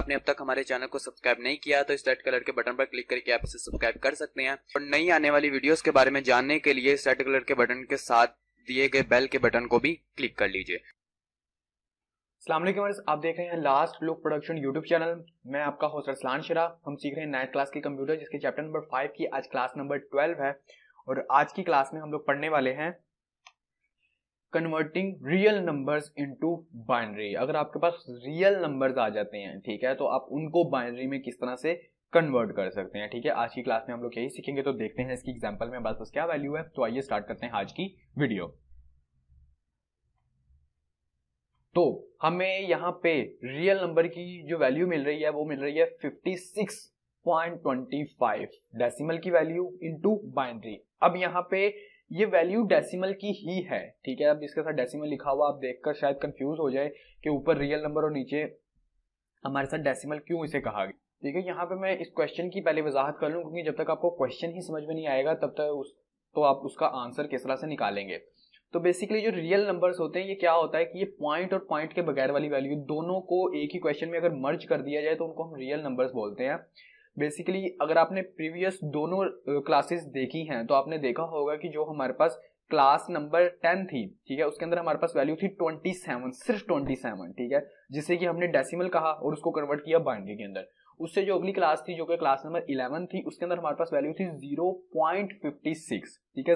आपने अब तक हमारे चैनल को सब्सक्राइब नहीं किया तो इस रेड कलर के बटन पर क्लिक करके आप इसे सब्सक्राइब कर सकते हैं और नई आने वाली वीडियोस के बारे में जानने के लिए इस रेड कलर के बटन के साथ दिए गए बेल के बटन को भी क्लिक कर लीजिए। अस्सलाम वालेकुम, आप देख रहे हैं last look production YouTube channel. मैं आपका होस्ट अरसलान शिरा। हम सीख रहे हैं 9th क्लास की कंप्यूटर, जिसके चैप्टर नंबर 5 की आज क्लास नंबर 12 है। और आज की क्लास में हम लोग पढ़ने वाले हैं converting real numbers into binary. अगर आपके पास रियल नंबर्स आ जाते हैं, ठीक है, तो आप उनको बाइनरी में किस तरह से कन्वर्ट कर सकते हैं। ठीक है, आज की क्लास में हम लोग यही सीखेंगे। तो देखते हैं इसकी एग्जांपल में हमारे पास क्या वैल्यू है। तो आइए स्टार्ट करते हैं आज की वीडियो। तो हमें यहाँ पे रियल नंबर की जो वैल्यू मिल रही है वो मिल रही है 56.25 डेसिमल की वैल्यू इनटू बाइनरी। अब यहाँ पे ये वैल्यू डेसिमल की ही है, ठीक है। अब इसके साथ डेसिमल लिखा हुआ आप देखकर शायद कंफ्यूज हो जाए कि ऊपर रियल नंबर और नीचे हमारे साथ डेसिमल क्यों इसे कहा गया। ठीक है, यहाँ पे मैं इस क्वेश्चन की पहले वजाहत कर लूँ, क्योंकि जब तक आपको क्वेश्चन ही समझ में नहीं आएगा तब तक तो आप उसका आंसर किस तरह से निकालेंगे। तो बेसिकली जो रियल नंबर्स होते हैं ये क्या होता है कि ये पॉइंट और पॉइंट के बगैर वाली वैल्यू दोनों को एक ही क्वेश्चन में अगर मर्ज कर दिया जाए तो उनको हम रियल नंबर्स बोलते हैं। बेसिकली अगर आपने प्रीवियस दोनों क्लासेस देखी हैं तो आपने देखा होगा कि जो हमारे पास क्लास नंबर 10 थी, ठीक है, उसके अंदर हमारे पास वैल्यू थी 27, सिर्फ 27, ठीक है, जिसे कि हमने डेसिमल कहा और उसको कन्वर्ट किया बाइनरी के अंदर। उससे जो अगली क्लास थी जो कि क्लास नंबर 11 थी, उसके अंदर हमारे पास वैल्यू थी 0.56, ठीक है,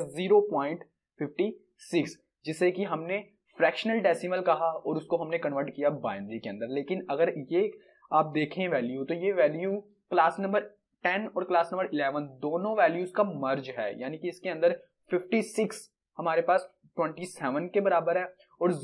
0.56, जिसे कि हमने फ्रैक्शनल डेसिमल कहा और उसको हमने कन्वर्ट किया बाइनरी के अंदर। लेकिन अगर ये आप देखें वैल्यू, तो ये वैल्यू क्लास नंबर 10 और क्लास नंबर 11 दोनों वैल्यूज का मर्ज है, यानी कि इसके अंदर 56 हमारे पास 27 के बराबर है और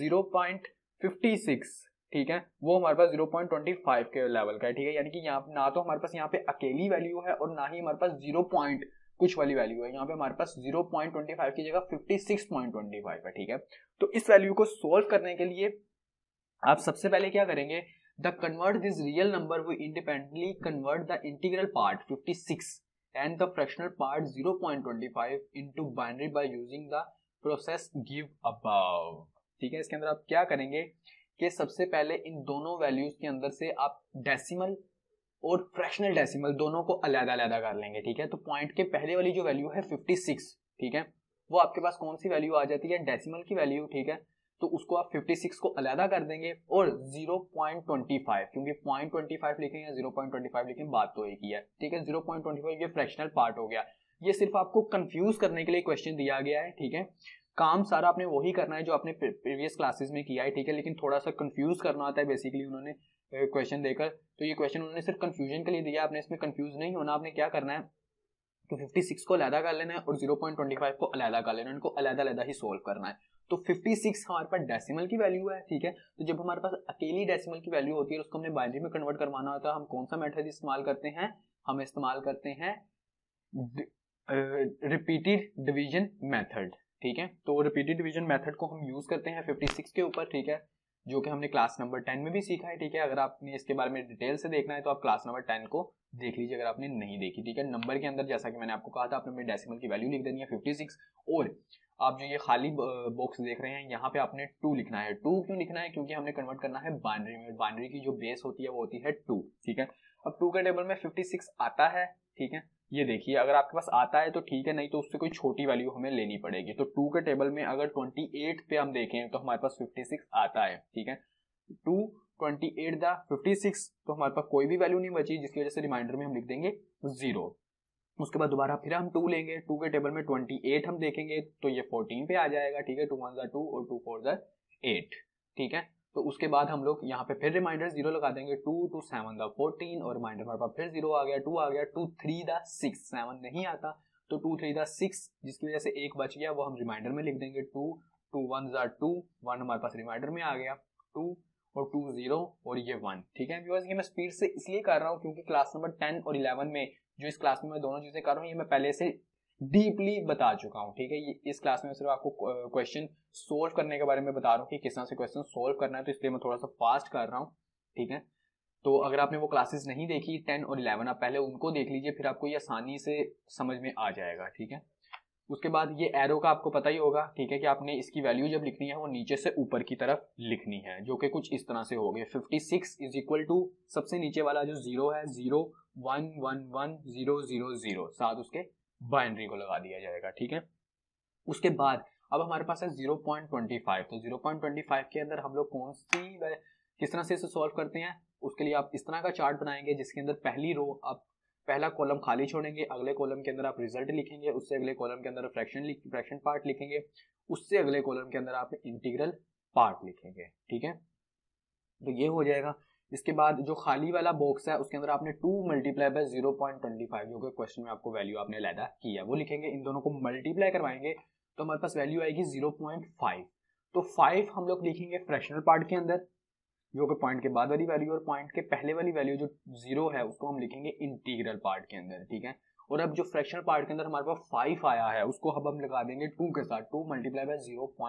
0.56, ठीक है, वो हमारे पास 0.25 के लेवल का है। ठीक है, यानी कि यहाँ ना तो हमारे पास यहाँ पे अकेली वैल्यू है और ना ही हमारे पास 0 पॉइंट कुछ वाली वैल्यू है। यहाँ पे हमारे पास 0.25 की जगह 56.25 है। ठीक है, तो इस वैल्यू को सोल्व करने के लिए आप सबसे पहले क्या करेंगे, the convert this real number we independently convert the integral part 56 and the fractional part 0.25 into binary by using the process give above। ठीक है, इसके अंदर आप क्या करेंगे कि सबसे पहले इन दोनों वैल्यूज के अंदर से आप डेसिमल और फ्रैक्शनल डेसिमल दोनों को अलग-अलग कर लेंगे। ठीक है, तो पॉइंट के पहले वाली जो वैल्यू है 56, ठीक है, वो आपके पास कौन सी वैल्यू आ जाती है, डेसिमल की वैल्यू। ठीक है, तो उसको आप 56 को अलग कर देंगे और 0.25, क्योंकि 0.25 लिखें या 0.25 लिखें बात तो एक ही है। ठीक है, 0.25 ये फ्रैक्शनल पार्ट हो गया। ये सिर्फ आपको कंफ्यूज करने के लिए क्वेश्चन दिया गया है। ठीक है, काम सारा आपने वही करना है जो आपने प्रीवियस क्लासेस में किया है। ठीक है, लेकिन थोड़ा सा कंफ्यूज करना होता है बेसिकली उन्होंने क्वेश्चन देकर। तो ये क्वेश्चन उन्होंने सिर्फ कंफ्यूजन के लिए दिया, आपने इसमें कंफ्यूज नहीं होना। आपने क्या करना है तो 56 को अलग कर लेना है और 0.25 को अलग कर लेना है, इनको अलग ही सोल्व करना है। तो 56 हमारे पास डेसिमल की वैल्यू है। ठीक है, तो जब हमारे पास अकेली डेसिमल की वैल्यू होती है उसको हमने बाइनरी में कन्वर्ट करवाना होता है, हम कौन सा मेथड इस्तेमाल करते हैं, हम इस्तेमाल करते हैं रिपीटेड डिवीजन मेथड। ठीक है, तो रिपीटेड डिवीजन मेथड को हम यूज करते हैं 56 के ऊपर। ठीक है, जो कि हमने क्लास नंबर 10 में भी सीखा है। ठीक है, अगर आपने इसके बारे में डिटेल से देखना है तो आप क्लास नंबर 10 को देख लीजिए अगर आपने नहीं देखी। ठीक है, नंबर के अंदर जैसा कि मैंने आपको कहा था आपने अपने डेसिमल की वैल्यू लिख देनी है 56 और आप जो ये खाली बॉक्स देख रहे हैं यहाँ पे आपने 2 लिखना है। 2 क्यों लिखना है, क्योंकि हमने कन्वर्ट करना है बाइनरी में। बाइनरी की जो बेस होती है वो होती है 2। ठीक है, अब 2 के टेबल में 56 आता है। ठीक है, ये देखिए अगर आपके पास आता है तो ठीक है, नहीं तो उससे कोई छोटी वैल्यू हमें लेनी पड़ेगी। तो 2 के टेबल में अगर 28 पे हम देखें तो हमारे पास 56 आता है। ठीक है, 2 28 द 56, तो हमारे पास कोई भी वैल्यू नहीं बची, जिसकी वजह से रिमाइंडर में हम लिख देंगे 0। उसके बाद दोबारा फिर हम 2 लेंगे। 2 के टेबल में 28 हम देखेंगे तो ये 14 पे आ जाएगा। ठीक है, 2 1 2 और 2 4 8। ठीक है, तो उसके बाद हम लोग यहाँ पे फिर रिमाइंडर 0 लगा देंगे। 2 2 7 14 और रिमाइंडर हमारे पास फिर 0 आ गया। 2 आ गया, 2 3 6, 7 नहीं आता तो 2 3 6, जिसकी वजह से एक बच गया वो हम रिमाइंडर में लिख देंगे। 2 2 1 2, 1 हमारे पास रिमाइंडर में आ गया। 2 और 2 0 और ये 1। ठीक है, बिकॉज ये मैं स्पीड से इसलिए कर रहा हूँ क्योंकि क्लास नंबर 10 और 11 में जो इस क्लास में मैं दोनों चीजें कर रहा हूँ ये मैं पहले से डीपली बता चुका हूँ। ठीक है, ये इस क्लास में सिर्फ आपको क्वेश्चन सोल्व करने के बारे में बता रहा हूँ कि किस तरह से क्वेश्चन सोल्व करना है, तो इसलिए मैं थोड़ा सा फास्ट कर रहा हूँ। ठीक है, तो अगर आपने वो क्लासेस नहीं देखी 10 और 11, आप पहले उनको देख लीजिए, फिर आपको ये आसानी से समझ में आ जाएगा। ठीक है, उसके बाद ये एरो का आपको पता ही होगा, ठीक है, कि आपने इसकी वैल्यू जब लिखनी है वो नीचे से ऊपर की तरफ लिखनी है, जो कि कुछ इस तरह से हो गए 56 इज इक्वल टू सबसे नीचे वाला जो 0 है 0 1 1 1 0 0 0 साथ उसके बाइनरी को लगा दिया जाएगा, ठीक है। उसके बाद अब हमारे पास है 0.25, तो 0.25 के अंदर हम लोग कौन सी किस तरह से इसे सॉल्व करते हैं, उसके लिए आप इस तरह का चार्ट बनाएंगे जिसके अंदर पहली रो आप पहला कॉलम खाली छोड़ेंगे, अगले कॉलम के अंदर आप रिजल्ट लिखेंगे, उससे अगले कॉलम के अंदर फ्रैक्शन पार्ट लिखेंगे, उससे अगले कॉलम के अंदर आप इंटीग्रल पार्ट लिखेंगे, ठीक है। तो ये हो जाएगा। इसके बाद जो खाली वाला बॉक्स है उसके अंदर आपने 2 मल्टीप्लाई बाय 0.25 जो कि क्वेश्चन में आपको वैल्यू आपने लैदा किया वो लिखेंगे, इन दोनों को मल्टीप्लाई करवाएंगे तो हमारे पास वैल्यू आएगी 0.5। तो 5 हम लोग लिखेंगे फ्रैक्शनल पार्ट के अंदर, जो कि पॉइंट के बाद वाली वैल्यू, और पॉइंट के पहले वाली वैल्यू जो 0 है उसको हम लिखेंगे इंटीग्रल पार्ट के अंदर, ठीक है। और अब जो फ्रैक्शनल पार्ट के अंदर हमारे पास 5 आया है उसको अब हम लगा देंगे 2 के साथ, 2 मल्टीप्लाई बाय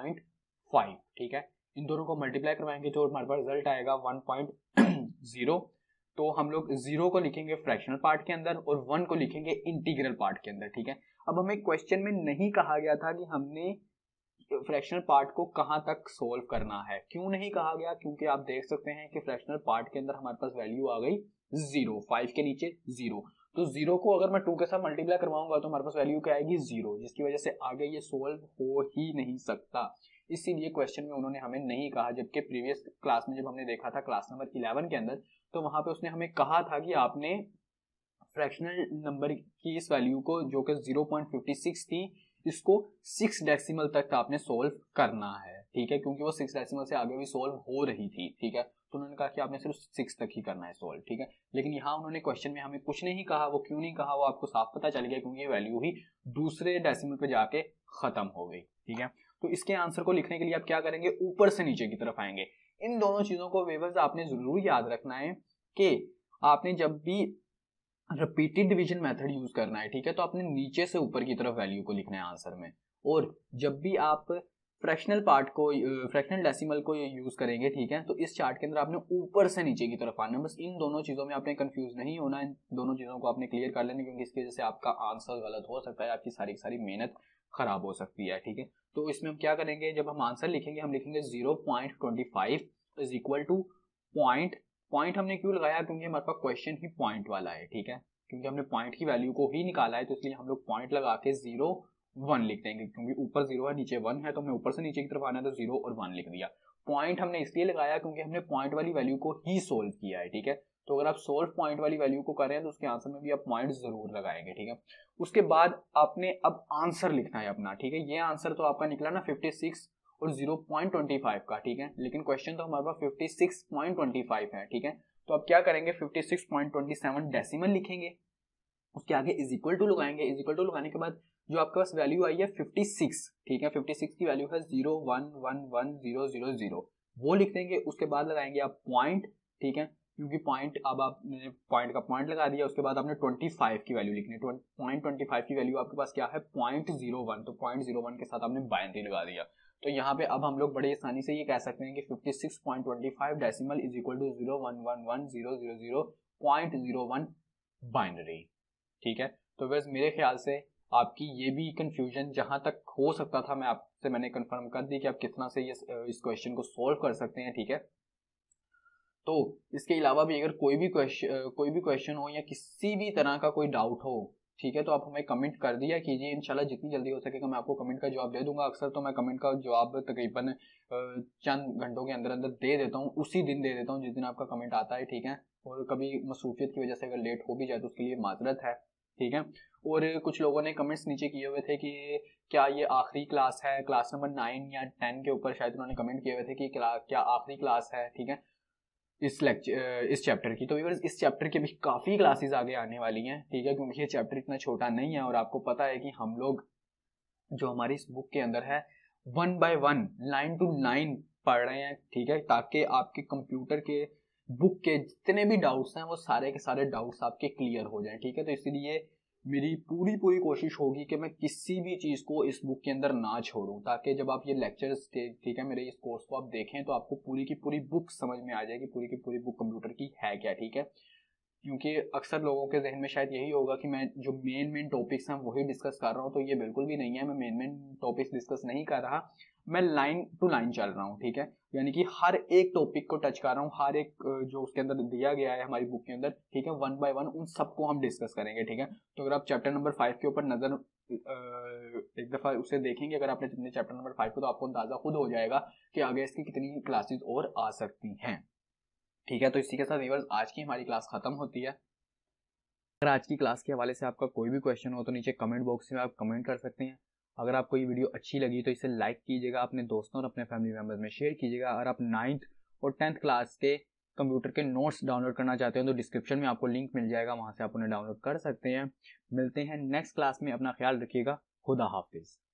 0.5, ठीक है। इन दोनों को मल्टीप्लाई करवाएंगे तो हमारे पास रिजल्ट आएगा 1.0। तो हम लोग 0 को लिखेंगे फ्रैक्शनल पार्ट के अंदर और 1 को लिखेंगे इंटीग्रल पार्ट के अंदर, ठीक है। अब हमें क्वेश्चन में नहीं कहा गया था कि हमने फ्रैक्शनल पार्ट को कहां तक सोल्व करना है। क्यों नहीं कहा गया? क्योंकि आप देख सकते हैं कि फ्रैक्शनल पार्ट के अंदर हमारे पास वैल्यू आ गई 0, 5 के नीचे 0। तो 0 को अगर मैं 2 के साथ मल्टीप्लाई करवाऊंगा तो हमारे पास वैल्यू क्या आएगी 0, जिसकी वजह से आगे ये सोल्व हो ही नहीं सकता। इसीलिए क्वेश्चन में उन्होंने हमें नहीं कहा, जबकि प्रीवियस क्लास में जब हमने देखा था क्लास नंबर 11 के अंदर, तो वहां पे उसने हमें कहा था कि आपने फ्रैक्शनल नंबर की इस वैल्यू को जो कि 0.56 थी इसको 6 डेसिमल तक आपने सोल्व करना है, ठीक है, क्योंकि वो 6 डेसिमल से आगे भी सोल्व हो रही थी, ठीक है। तो उन्होंने कहा कि आपने सिर्फ 6 तक ही करना है सोल्व, ठीक है। लेकिन यहाँ उन्होंने क्वेश्चन में हमें कुछ नहीं कहा। वो क्यों नहीं कहा वो आपको साफ पता चल गया, क्योंकि ये वैल्यू ही दूसरे डेसिमल पे जाके खत्म हो गई, ठीक है। तो इसके आंसर को लिखने के लिए आप क्या करेंगे, ऊपर से नीचे की तरफ आएंगे। इन दोनों चीजों को व्यूअर्स आपने जरूर याद रखना है कि आपने जब भी रिपीटेड डिवीजन मेथड यूज करना है, ठीक है, तो आपने नीचे से ऊपर की तरफ वैल्यू को लिखना है आंसर में। और जब भी आप फ्रैक्शनल पार्ट को फ्रैक्शनल डेसिमल को यूज करेंगे, ठीक है, तो इस चार्ट के अंदर आपने ऊपर से नीचे की तरफ आना है। बस इन दोनों चीजों में आपने कंफ्यूज नहीं होना, इन दोनों चीजों को आपने क्लियर कर लेना, क्योंकि इसकी वजह से आपका आंसर गलत हो सकता है, आपकी सारी की सारी मेहनत खराब हो सकती है, ठीक है। तो इसमें हम क्या करेंगे, जब हम आंसर लिखेंगे हम लिखेंगे 0.25 इज इक्वल टू पॉइंट हमने क्यों लगाया, क्योंकि हमारे पास क्वेश्चन ही पॉइंट वाला है, ठीक है, क्योंकि हमने पॉइंट की वैल्यू को ही निकाला है, तो इसलिए हम लोग पॉइंट लगा के 0 1 लिख देंगे, क्योंकि ऊपर 0 है नीचे 1 है, तो हमने ऊपर से नीचे की तरफ आना है तो 0 और 1 लिख दिया। पॉइंट हमने इसलिए लगाया क्योंकि हमने पॉइंट वाली वैल्यू को ही सोल्व किया है, ठीक है। तो अगर आप सोल्व पॉइंट वाली वैल्यू को कर रहे हैं तो उसके आंसर में भी आप पॉइंट जरूर लगाएंगे, ठीक है। उसके बाद आपने अब आंसर लिखना है अपना, ठीक है। ये आंसर तो आपका निकला ना 56 और 0.25 का, ठीक है, लेकिन क्वेश्चन तो हमारे पास 56.25 है, ठीक है। तो आप क्या करेंगे, 56.27 डेसिमल लिखेंगे, उसके आगे इज इक्वल टू लगाएंगे। इज इक्वल टू लगाने के बाद जो आपके पास वैल्यू आई है 56, ठीक है, 56 की वैल्यू है 0111000 वो लिख देंगे। उसके बाद लगाएंगे आप पॉइंट, ठीक है, क्योंकि पॉइंट अब आपने पॉइंट का पॉइंट लगा दिया। उसके बाद आपने 25 की वैल्यू लिखनी है। 0.25 की वैल्यू आपके पास क्या है 0.01, तो 0.01 के साथ आपने बाइनरी लगा दिया। तो यहाँ पे अब हम लोग बड़ी आसानी से ये कह सकते हैं कि 56.25 decimal is equal to 0111000.01 binary, ठीक है। तो बस मेरे ख्याल से आपकी ये भी कंफ्यूजन जहां तक हो सकता था मैंने कंफर्म कर दी कि आप कितना से ये इस क्वेश्चन को सोल्व कर सकते हैं, ठीक है। तो इसके अलावा भी अगर कोई भी क्वेश्चन हो या किसी भी तरह का कोई डाउट हो, ठीक है, तो आप हमें कमेंट कर दिया कीजिए। इंशाल्लाह जितनी जल्दी हो सकेगा मैं आपको कमेंट का जवाब दे दूंगा। अक्सर तो मैं कमेंट का जवाब तकरीबन चंद घंटों के अंदर अंदर दे देता हूँ, उसी दिन दे देता हूँ जिस दिन आपका कमेंट आता है, ठीक है। और कभी मसरूफियत की वजह से अगर लेट हो भी जाए तो उसके लिए माजरत है, ठीक है। और कुछ लोगों ने कमेंट्स नीचे किए हुए थे कि क्या ये आखिरी क्लास है, क्लास नंबर 9 या 10 के ऊपर शायद उन्होंने कमेंट किए हुए थे कि क्या आखिरी क्लास है, ठीक है, इस चैप्टर की। तो इस चैप्टर की भी काफ़ी क्लासेस आगे आने वाली हैं, ठीक है, क्योंकि ये चैप्टर इतना छोटा नहीं है। और आपको पता है कि हम लोग जो हमारी इस बुक के अंदर है 1 by 1 लाइन टू लाइन पढ़ रहे हैं, ठीक है, ताकि आपके कंप्यूटर के बुक के जितने भी डाउट्स हैं वो सारे के सारे डाउट्स आपके क्लियर हो जाएं, ठीक है। तो इसलिए मेरी पूरी कोशिश होगी कि मैं किसी भी चीज़ को इस बुक के अंदर ना छोड़ूं, ताकि जब आप ये लेक्चर्स, ठीक है, मेरे इस कोर्स को आप देखें तो आपको पूरी की पूरी बुक समझ में आ जाएगी, पूरी की पूरी बुक कंप्यूटर की है क्या, ठीक है। क्योंकि अक्सर लोगों के जहन में शायद यही होगा कि मैं जो मेन टॉपिक्स हैं वही डिस्कस कर रहा हूँ, तो ये बिल्कुल भी नहीं है। मैं मेन टॉपिक्स डिस्कस नहीं कर रहा, मैं लाइन टू लाइन चल रहा हूँ, ठीक है। यानी कि हर एक टॉपिक को टच कर रहा हूँ, हर एक जो उसके अंदर दिया गया है हमारी बुक के अंदर, ठीक है, 1 बाय 1 उन सबको हम डिस्कस करेंगे, ठीक है। तो अगर आप चैप्टर नंबर 5 के ऊपर नजर एक दफा उसे देखेंगे अगर आपने चैप्टर नंबर 5 को, तो आपको अंदाजा खुद हो जाएगा कि आगे इसकी कितनी क्लासेस और आ सकती हैं, ठीक है। तो इसी के साथ व्यूअर्स आज की हमारी क्लास खत्म होती है। अगर आज की क्लास के हवाले से आपका कोई भी क्वेश्चन हो तो नीचे कमेंट बॉक्स में आप कमेंट कर सकते हैं। अगर आपको ये वीडियो अच्छी लगी तो इसे लाइक कीजिएगा, अपने दोस्तों और अपने फैमिली मेम्बर्स में शेयर कीजिएगा। अगर आप 9th और 10th क्लास के कंप्यूटर के नोट्स डाउनलोड करना चाहते हैं तो डिस्क्रिप्शन में आपको लिंक मिल जाएगा, वहाँ से आप उन्हें डाउनलोड कर सकते हैं। मिलते हैं नेक्स्ट क्लास में, अपना ख्याल रखिएगा। खुदा हाफिज़।